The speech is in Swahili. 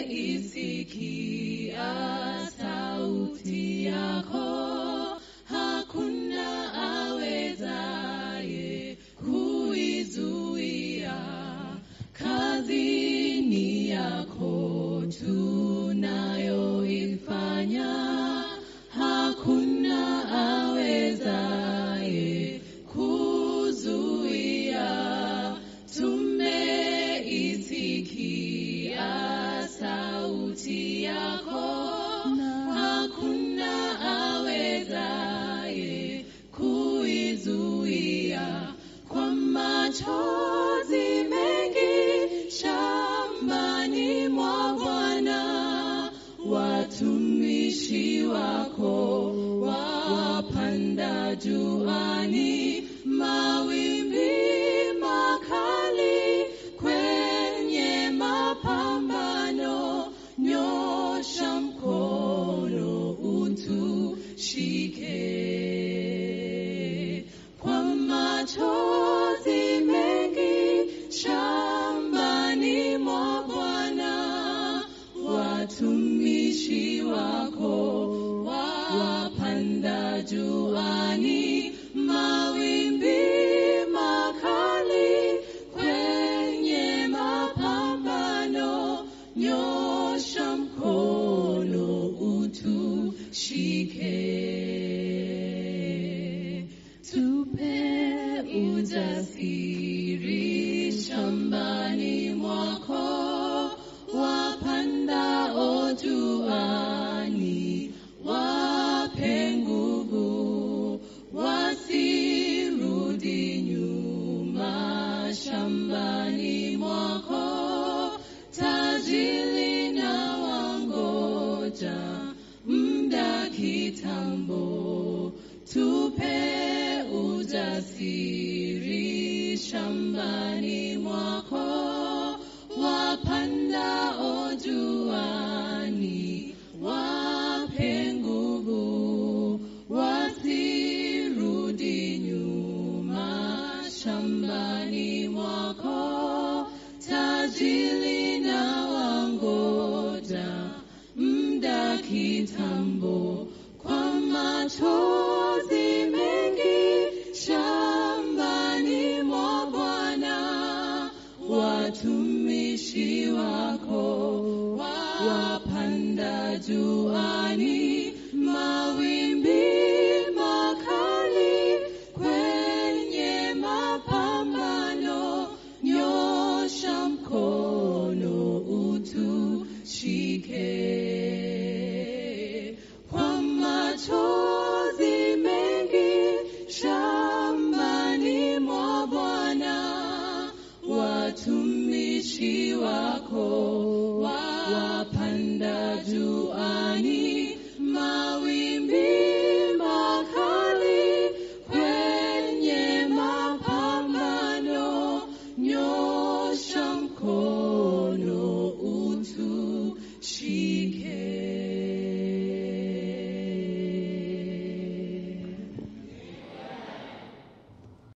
tumeisikia sauti yako, hakuna awezaye kuizuia. Kazi ni yako tunayoifanya, hakuna awezaye kuzuia. Tumeisikia sauti yako, hakuna awezaye kuizuia. Kwa machozi mengi shambani mwa Bwana, watumishi wako wapanda juani, mawimbi makali kwenye mapambano. Nyosha mkono utushike. Kwa machozi mengi shambani mwa Bwana, watumishi wako wapanda juani, mawimbi makali kwenye mapambano. Nyosha mkono utushike. Tupe ujasiri shambani mwako, wapandao juani, wape nguvu, wasirudi nyuma shambani mwako. Tajiri na wangoja muda kitambo, tupe ujasiri shambani mwako, wapandao juani, wape nguvu, wasirudi nyuma shambani mwako. Tajiri na wangoja muda kitambo. Kwa machozi mengi shambani mwa Bwana, watumishi wako wapanda juani, mawimbi makali kwenye mapambano. Nyosha mkono utushike. Kwa machozi mengi shambani mwa Bwana, watumishi wako wapanda juani,